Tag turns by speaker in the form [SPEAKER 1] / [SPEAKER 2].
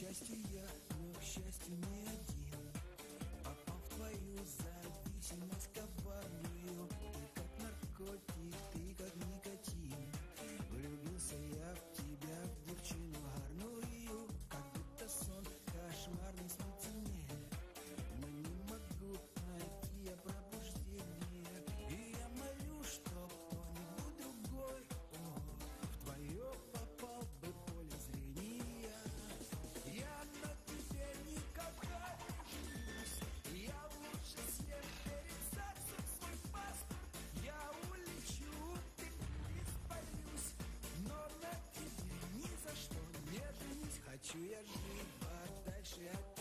[SPEAKER 1] счастью я, но к счастью не один. Попал в твою зависимость коварную. Ты как наркотик, ты как никотин. Влюбился я в тебя, в девчину гарную. Как будто сон кошмарный снится мне. Но не могу найти я пробуждение. И я молю, чтоб кто-нибудь другой в твое попал бы поле зрения. Я на тебе никогда не женюсь. Я лучше съем перед сердцем свой паспорт. Я улечу, ты испарюсь, но на тебе ни за что не женюсь. Хочу я жить подальше от